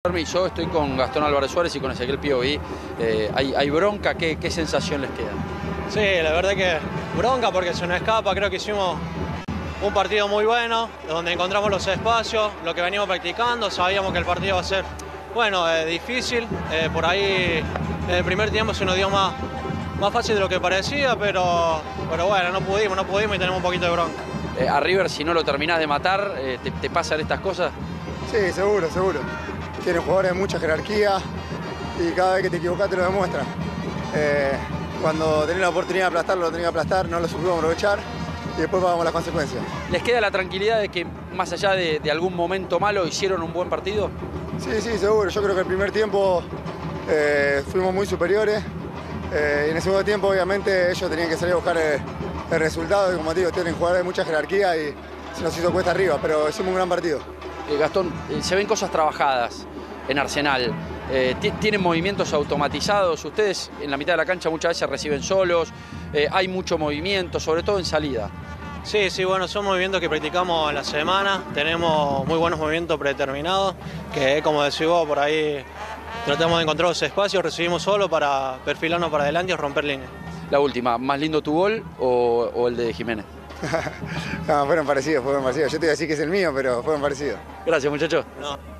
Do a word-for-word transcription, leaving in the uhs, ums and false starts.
Yo estoy con Gastón Álvarez Suárez y con Ezequiel Piovi. Eh, hay, hay bronca, ¿qué, ¿qué sensación les queda? Sí, la verdad que bronca porque se nos escapa. Creo que hicimos un partido muy bueno, donde encontramos los espacios, lo que venimos practicando. Sabíamos que el partido va a ser, bueno, eh, difícil. Eh, por ahí en el primer tiempo se nos dio más, más fácil de lo que parecía, pero, pero bueno, no pudimos, no pudimos y tenemos un poquito de bronca. Eh, a River, si no lo terminás de matar, eh, te, ¿te pasan estas cosas? Sí, seguro, seguro. Tienen jugadores de mucha jerarquía y cada vez que te equivocás te lo demuestran. Eh, cuando tenés la oportunidad de aplastarlo, lo tenés que aplastar, no lo supimos aprovechar y después pagamos las consecuencias. ¿Les queda la tranquilidad de que más allá de, de algún momento malo hicieron un buen partido? Sí, sí, seguro. Yo creo que el primer tiempo eh, fuimos muy superiores eh, y en el segundo tiempo obviamente ellos tenían que salir a buscar el, el resultado y como te digo, tienen jugadores de mucha jerarquía y se nos hizo cuesta arriba, pero hicimos un gran partido. Eh, Gastón, eh, se ven cosas trabajadas en Arsenal. Eh, ¿Tienen movimientos automatizados? Ustedes en la mitad de la cancha muchas veces reciben solos, eh, hay mucho movimiento, sobre todo en salida. Sí, sí, bueno, son movimientos que practicamos en la semana, tenemos muy buenos movimientos predeterminados, que como decís vos, por ahí tratamos de encontrar los espacios, recibimos solo para perfilarnos para adelante y romper líneas. La última, ¿más lindo tu gol o, o el de Jiménez? No, fueron parecidos, fueron parecidos. Yo te iba a decir que es el mío, pero fueron parecidos. Gracias, muchachos. No.